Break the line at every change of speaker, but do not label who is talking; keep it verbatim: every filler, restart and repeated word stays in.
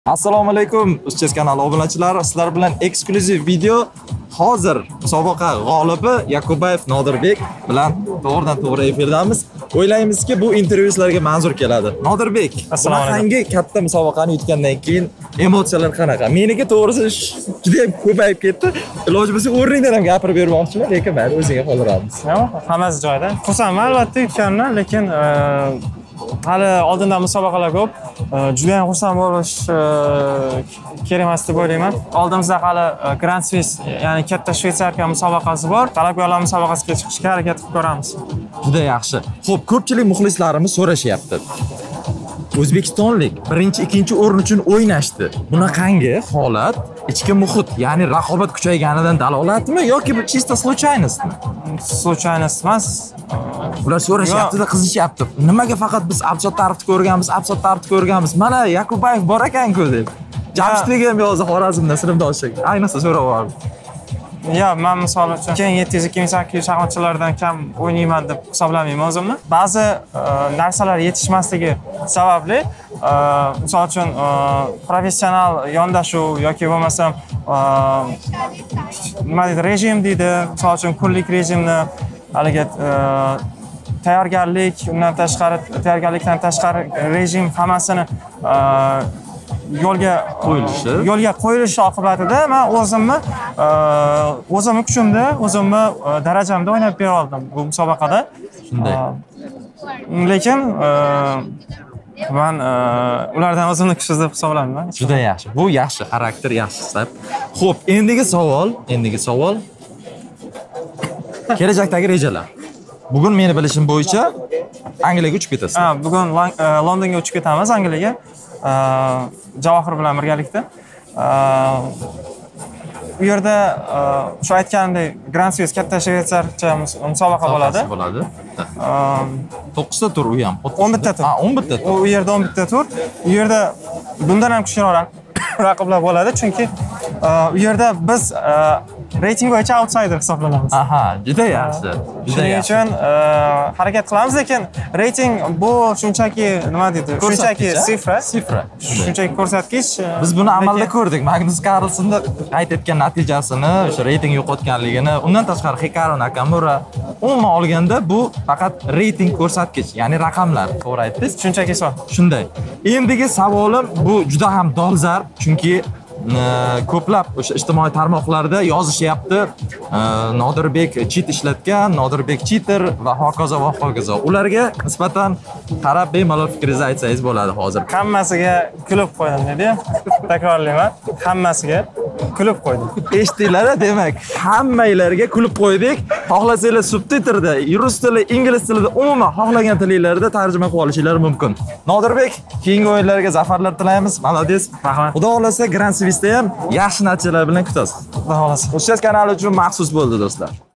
Assalomu alaykum Uschez kanali obunachilari, sizlar bilan eksklyuziv video. Hozir musobaqa g'olibi Yakubayev Nodirbek bilan to'g'ridan to'g'ri efirdamiz. O'ylaymizki, bu intervyularga manzur keladi. Nodirbek, bunaqangi katta musobaqani yutgandan keyin emotsiyalar qanaqa? Meniki to'g'risi juda ham ko'payib ketdi. Iloji bo'lsa o'rningdan ham gapirib bermoqchiman, lekin mayli, o'zingga qoldiramiz.
Hammasi joyida. Xursandman albatta yutganimdan, lekin hali oldindan musobaqalar ko'p. Juda ham xursand bo'lish kerak emas deb o'ylayman. Oldimizda hali Grand Swiss, ya'ni katta Shveysariya musobaqasi bor. Talabgorlar musobaqasiga chiqishga harakat qilib ko'ramiz.
Juda yaxshi. Xo'p, ko'pchilik muxlislarimiz so'rashyapti. O'zbekistonlik birinchi, ikkinchi o'rin uchun o'ynashdi. Bunaqangi holat ichki muhit, ya'ni raqobat kuchayganidan dalolatmi yoki bu chista случайностmi?
Случайность emas.
Ular so'rashyapti-da, qizishyapti. Nimaga faqat biz Absot Tarixni ko'rganmiz, Absot Tarixni ko'rganmiz? Mana Yakubayev bor ekan-ku deb. Jamshidbek ham yozdi Xorazmda sinfdoshim. Ayniqsa so'rayapti.
Ya, men misol uchun ikki ming yetti yuz ikki ming sakkiz yuz shaxmatchilardan kam o'ynayman deb hisoblamayman o'zimni. Ba'zi narsalar yetishmasligi sababli, misol uchun professional yondashuv yoki bo'lmasam nima deydi, rejim deydi, misol uchun kunlik rejimni haliga tayyorgarlik, undan tashqari tayyorgarlikdan tashqari rejim hammasini yo'lga qo'yilishi yo'lga qo'yilishi oqibatida men o'zimni o'zimni kuchimda, o'zimni darajamda o'ynab bera oldim bu musobaqada.
Shunday.
Lekin men ulardan o'zimni kuchsiz deb hisoblayman.
Juda yaxshi. Bu yaxshi, xarakter yaxshi hisob. Xo'p, endigi savol, endigi savol kelajakdagi rejalar. Bugun meni bilishim bo'yicha Angliyaga uchib ketasiz.
Ha, bugun Londonga uchib ketamiz, Angliyaga. Javohir bilan birgalikda. Bu yerda shu aytganimdek Grand Swiss katta Shveysariya musobaqa bo'ladi.
Bo'ladi. to'qqizta tur u ham.
o'n bitta tur.
Ha, o'n bitta tur.
U yerda o'n bitta tur. Bu yerda bundan ham kuchliroq raqiblar bo'ladi, chunki u yerda biz reyting bo'yicha outsider hisoblanamiz.
Aha, juda yaxshi. Juda
Shuning uchun harakat qilamiz, lekin reyting bu shunchaki nima deydi? Shunchaki sifra.
Sifra.
Shunchaki ko'rsatkich.
Biz buni amalda ko'rdik. Magnus Carlsenda qayd etgan natijasini, o'sha reyting yo'qotganligini, undan tashqari Hikaru Nakamura umuman olganda bu faqat reyting ko'rsatkich, ya'ni raqamlar. To'g'ri aytdingiz.
Shunchaki son.
Shunday. Endigi savolim bu juda ham dolzarb, chunki ko'plab o'sha ijtimoiy tarmoqlarda yozishyapti, Nodirbek cheat ishlatgan, Nodirbek cheater va hokazo va hokazo. Ularga nisbatan qarab bemalol fikringizni aytsangiz bo'ladi hozir.
Hammasiga kulib qo'ydim dedi. Takrorlayman. Hammasiga kulib qo'ydim.
Eshitdinglar, demak, hammanglarga kulib qo'ydik. Xohlasanglar subtitrda, rus tili, ingliz tilida, umuman xohlagan tilingizda tarjima qilib olishingiz mumkin. Nodirbek, keyingi o'yinlarga zafarlar tilaymiz. Malades.
Rahmat.
Xudo xolasa Grand Swissda ham yaxshi natijalar bilan kutasiz.
Xudo xolasa.
Uschez kanali uchun maxsus bo'ldi do'stlar.